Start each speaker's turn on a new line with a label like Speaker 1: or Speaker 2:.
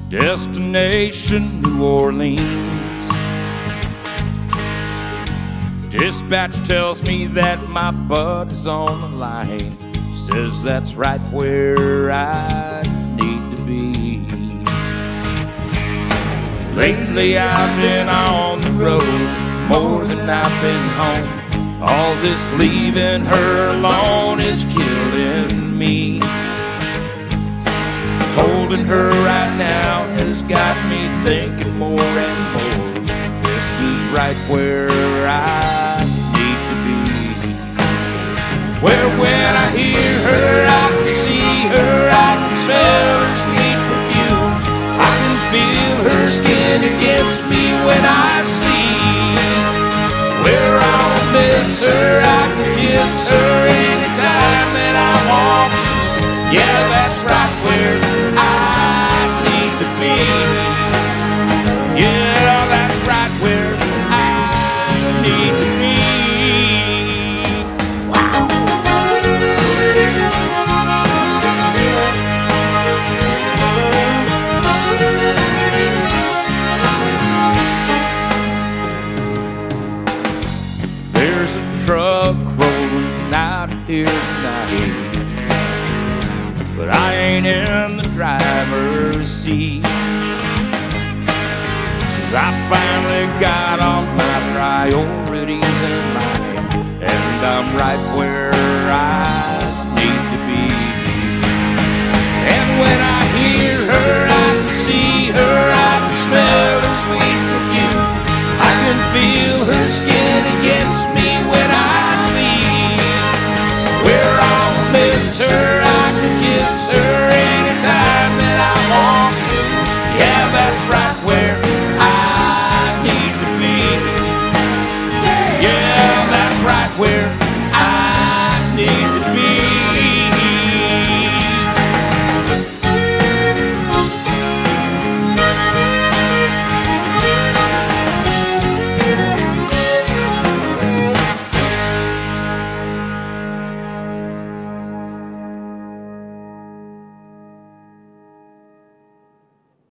Speaker 1: Destination New Orleans. Dispatch tells me that my bud is on the line. Says that's right where I need to be. Lately I've been on the road more than I've been home. All this leaving her alone is killing me. Holding her right now has got me thinking more and more. This is right where I need to be. Where when I hear her, I can see her, I can smell her sweet perfume. I can feel her skin against me when I sleep. Where I'll miss her, I can kiss her anytime that I want to. Yeah, that's right where I need to be. Yeah, that's right where I need to be. There's a truck rolling out of here tonight, but I ain't in the driver's seat. 'Cause I finally got all my priorities in line, and I'm right where I